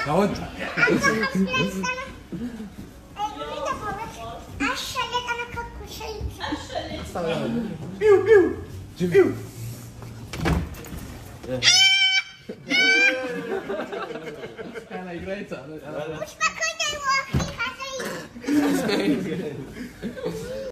Ja وانت بيو بيو بيو انا يقريت مش بكون الواقي خزين